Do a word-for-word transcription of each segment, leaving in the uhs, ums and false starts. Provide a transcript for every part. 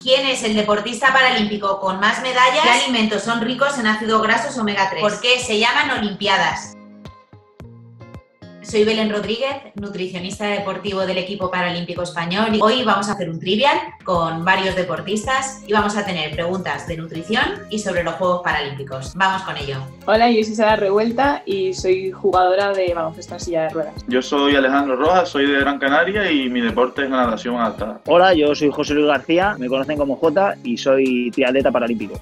¿Quién es el deportista paralímpico con más medallas? ¿Qué alimentos son ricos en ácidos grasos omega tres? ¿Por qué se llaman Olimpiadas? Soy Belén Rodríguez, nutricionista deportivo del equipo paralímpico español, y hoy vamos a hacer un trivial con varios deportistas y vamos a tener preguntas de nutrición y sobre los Juegos Paralímpicos. Vamos con ello. Hola, yo soy Sara Revuelta y soy jugadora de baloncesto en silla de ruedas. Yo soy Alejandro Rojas, soy de Gran Canaria y mi deporte es la natación adaptada. Hola, yo soy José Luis García, me conocen como Jota y soy triatleta paralímpico.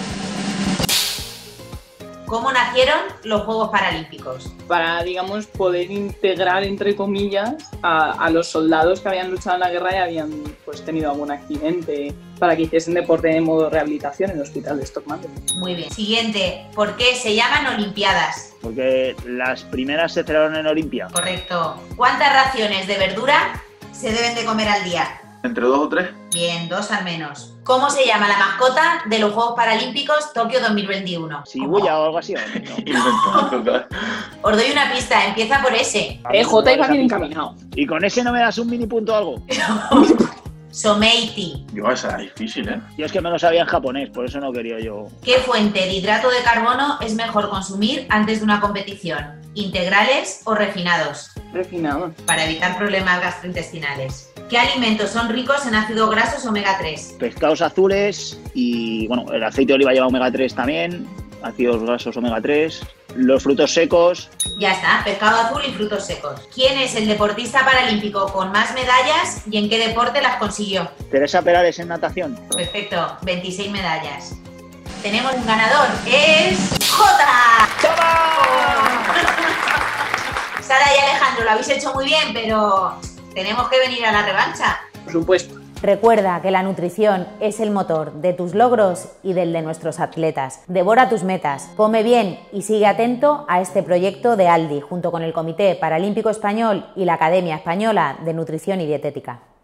¿Cómo nacieron los Juegos Paralímpicos? Para, digamos, poder integrar, entre comillas, a, a los soldados que habían luchado en la guerra y habían pues, tenido algún accidente, para que hiciesen deporte de modo rehabilitación en el hospital de Stockmann. Muy bien. Siguiente, ¿por qué se llaman Olimpiadas? Porque las primeras se celebraron en Olimpia. Correcto. ¿Cuántas raciones de verdura se deben de comer al día? ¿Entre dos o tres? Bien, dos al menos. ¿Cómo se llama la mascota de los Juegos Paralímpicos Tokio dos mil veintiuno? ¿Shibuya o algo así? No. Os doy una pista, empieza por S. Eh, Jota iba bien encaminado. ¿Y con ese no me das un mini punto o algo? Someiti. Yo, esa era difícil, ¿eh? Yo es que me lo sabía en japonés, por eso no quería yo. ¿Qué fuente de hidrato de carbono es mejor consumir antes de una competición? ¿Integrales o refinados? Refinados. Para evitar problemas gastrointestinales. ¿Qué alimentos son ricos en ácidos grasos omega tres? Pescados azules y, bueno, el aceite de oliva lleva omega tres también, ácidos grasos omega tres, los frutos secos. Ya está, pescado azul y frutos secos. ¿Quién es el deportista paralímpico con más medallas y en qué deporte las consiguió? Teresa Perales en natación. Perfecto, veintiséis medallas. Tenemos un ganador, es Jota. Sara y Alejandro, lo habéis hecho muy bien, pero tenemos que venir a la revancha. Por supuesto. Recuerda que la nutrición es el motor de tus logros y del de nuestros atletas. Devora tus metas, come bien y sigue atento a este proyecto de ALDI junto con el Comité Paralímpico Español y la Academia Española de Nutrición y Dietética.